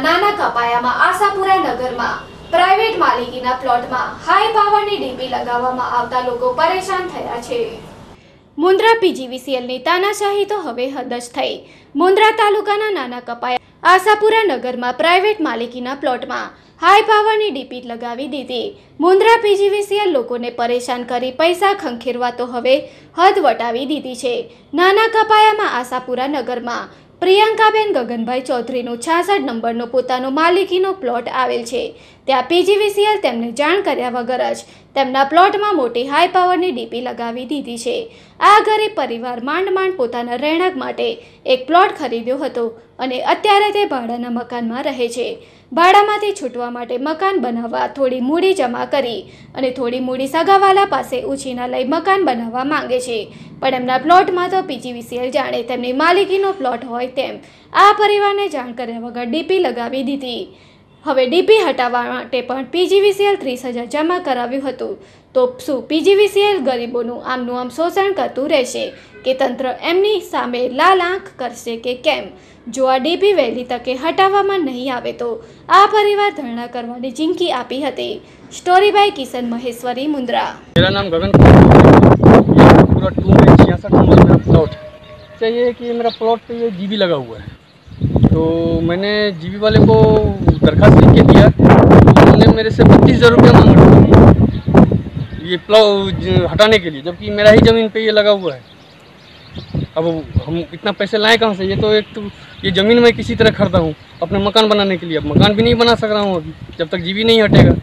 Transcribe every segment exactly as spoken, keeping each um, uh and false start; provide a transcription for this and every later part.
નાના કપાયામાં આશાપુરા નગરમાં પ્રાઇવેટ માલિકીના પ્લોટમાં હાઈ પાવરની ડીપી લગાવવામાં આવતા લોકો પરેશાન થયા છે। મુન્દ્રા પીજીવીસીએલની તાનાશાહી તો હવે હદ જ થઈ। મુન્દ્રા તાલુકાના નાના કપાયા આશાપુરા નગરમાં પ્રાઇવેટ માલિકીના પ્લોટમાં હાઈ પાવરની ડીપી લગાવી દીધી। મુન્દ્રા પીજીવીસીએલ લોકોને પરેશાન કરી પૈસા ખંખેરવા તો હવે હદ વટાવી દીધી છે। નાના કપાયામાં આશાપુરા નગરમાં પ્રિયંકાબેન ગગનભાઈ ચૌધરીનું છાસઠ નંબરનો પોતાનો માલિકીનો પ્લોટ આવેલ છે। ત્યાં પીજીવીસીએલ તેમને જાણ કર્યા વગર જ તેમના પ્લોટમાં મોટી હાઈ પાવરની ડીપી લગાવી દીધી છે। આ ગરીબ પરિવાર માંડ માંડ પોતાના રહેણાંક માટે એક પ્લોટ ખરીદ્યો હતો અને અત્યારે તે ભાડાના મકાનમાં રહે છે। ભાડામાંથી છૂટવા માટે મકાન બનાવવા થોડી મૂડી જમા કરી અને થોડી મૂડી સગાવાલા પાસે ઉછીના લઈ મકાન બનાવવા માંગે છે, પણ એમના પ્લોટમાં તો પીજીવીસીએલ જાણે તેમની માલિકીનો પ્લોટ હોય તેમ આ પરિવારને જાણ કર્યા વગર ડીપી લગાવી દીધી। હવે ડીપી હટાવવા માટે પણ પીજીવીસીએલ ત્રીસ હજાર જમા કરાવ્યું હતું। તો શું પીજીવીસીએલ ગરીબોનું આમનું આમ શોષણ કરતું રહેશે કે તંત્ર એમની સામે લાલ આંખ કરશે કે કેમ? જો આ ડીપી વહેલી તકે હટાવવામાં નહીં આવે તો આ પરિવાર ધરણા કરવાની ચીમકી આપી હતી। Story by Kishan Maheshwari Mundra. मेरा नाम गगन पूरा टू में छियासठ नंबर मेरा प्लॉट चाहिए कि मेरा प्लॉट पे ये जीबी लगा हुआ है। तो मैंने जीबी वाले को दरखास्त लिख के दिया तो उन्होंने मेरे से बत्तीस हज़ार रुपये मांग रहे ये प्लॉट हटाने के लिए, जबकि मेरा ही ज़मीन पे ये लगा हुआ है। अब हम इतना पैसे लाएँ कहाँ से? ये तो एक तो ये ज़मीन मैं किसी तरह खरीदा हूँ अपने मकान बनाने के लिए। अब मकान भी नहीं बना सक रहा हूँ अभी जब तक जीबी नहीं हटेगा।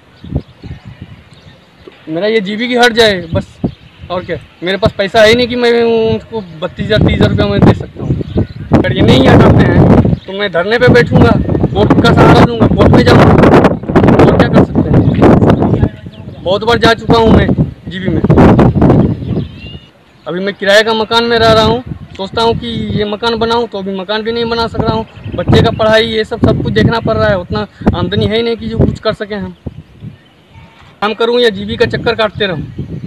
मेरा ये जीबी की हट जाए बस, और क्या। मेरे पास पैसा है नहीं कि मैं उनको बत्तीस हज़ार तीस हज़ार रुपया मैं दे सकता हूँ। अगर ये नहीं हटाते हैं तो मैं धरने पे बैठूंगा, कोर्ट का सहारा लूँगा, कोर्ट में जाऊँगा, और क्या कर सकते हैं। बहुत बार जा चुका हूँ मैं जीबी में। अभी मैं किराए का मकान में रह रहा हूँ, सोचता हूँ कि ये मकान बनाऊँ तो अभी मकान भी नहीं बना सक रहा हूँ। बच्चे का पढ़ाई ये सब सब कुछ देखना पड़ रहा है, उतना आमदनी है ही नहीं कि जो कुछ कर सकें हम। काम करूँ या जीबी का चक्कर काटते रहूँ।